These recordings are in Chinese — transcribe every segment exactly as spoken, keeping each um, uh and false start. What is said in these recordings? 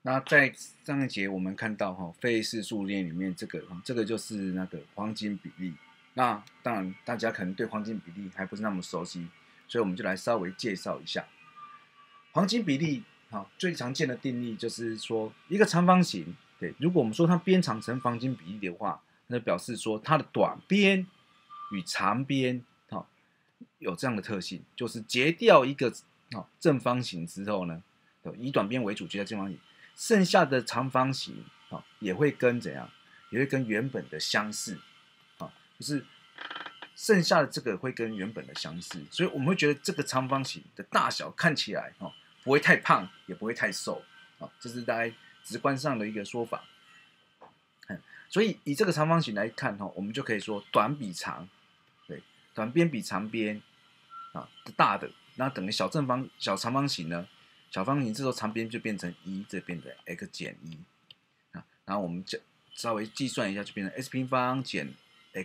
那在上一节我们看到哈，费氏数列里面这个这个就是那个黄金比例。那当然大家可能对黄金比例还不是那么熟悉，所以我们就来稍微介绍一下黄金比例。好，最常见的定义就是说，一个长方形，对，如果我们说它边长成黄金比例的话，那表示说它的短边与长边，好，有这样的特性，就是截掉一个好正方形之后呢，以短边为主截掉正方形，剩下的长方形好也会跟怎样，也会跟原本的相似，好，就是剩下的这个会跟原本的相似，所以我们会觉得这个长方形的大小看起来哦。不会太胖，也不会太瘦，啊，这是大概直观上的一个说法。嗯，所以以这个长方形来看，哈，我们就可以说短比长，对，短边比长边，啊，大的，那等于小正方、小长方形呢，小方形这时候长边就变成一，这边的 x 减一，啊，然后我们就稍微计算一下，就变成 x 平方减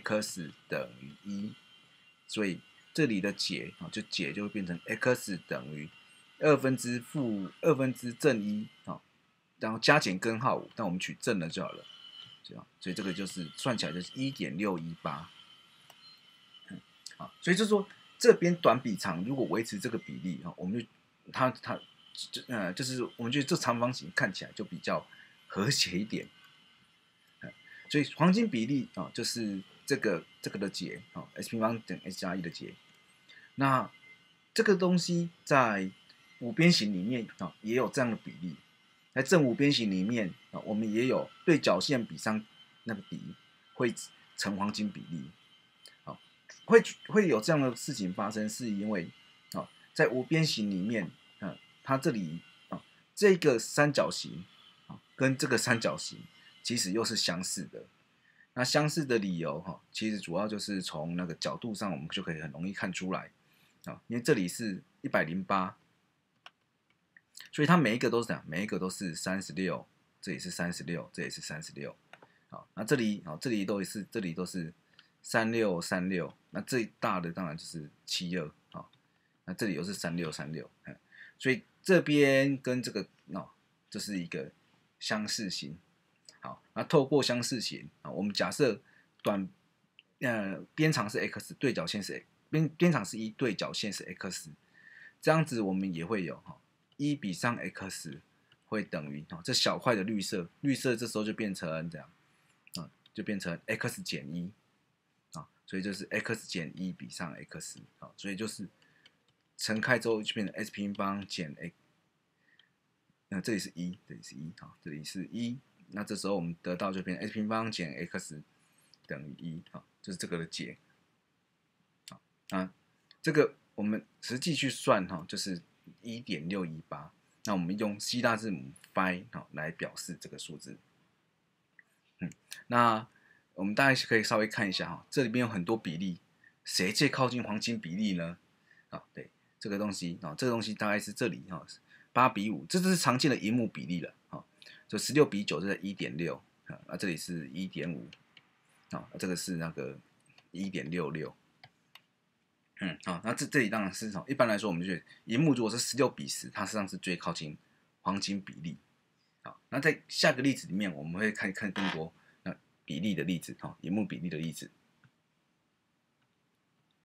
x 等于一，所以这里的解啊，就解就会变成 x 等于二分之负二分之正一啊，然后加减根号五，但我们取正的就好了，这样，所以这个就是算起来就是一点六一八，啊，所以就是说这边短比长，如果维持这个比例啊，我们就它它就呃就是我们觉得这长方形看起来就比较和谐一点，所以黄金比例啊就是这个这个的解啊 x 平方等 x 加一的解，那这个东西在五边形里面啊，也有这样的比例，在正五边形里面啊，我们也有对角线比上那个比会成黄金比例，啊，会会有这样的事情发生，是因为啊，在五边形里面，啊，它这里啊这个三角形啊跟这个三角形其实又是相似的。那相似的理由哈，其实主要就是从那个角度上，我们就可以很容易看出来啊，因为这里是一百零八。所以它每一个都是这样，每一个都是三十六，这里是三十六，这也是三十六，好，那这里好，这里都是，这里都是三六三六，那最大的当然就是七二，好，那这里又是三六三六，所以这边跟这个哦，这是一个相似型，好，那透过相似型啊，我们假设短呃边长是 x， 对角线是边边长是一，对角线是 x， 这样子我们也会有哈。一比上 x 会等于这小块的绿色，绿色这时候就变成这样啊，就变成 x 减一啊，所以就是 x 减一比上 x 啊，所以就是乘开之后就变成 x 平方减 x， 那这里是一，这里是一啊，这里是一，那这时候我们得到就变成 x 平方减 x 等于一啊，就是这个的解啊，这个我们实际去算哈，就是。一点六一八，那我们用希腊字母 phi 好来表示这个数字。嗯，那我们大家可以稍微看一下哈，这里面有很多比例，谁最靠近黄金比例呢？啊，对，这个东西啊，这个东西大概是这里哈，八比五，这就是常见的荧幕比例了啊。就十六比九，这是一点六啊，那这里是一点五啊，这个是那个一点六六。嗯，好，那这这里当然是一般来说，我们觉得荧幕如果是十六比十，它实际上是最靠近黄金比例。好，那在下个例子里面，我们会看看更多那比例的例子，哈，荧幕比例的例子。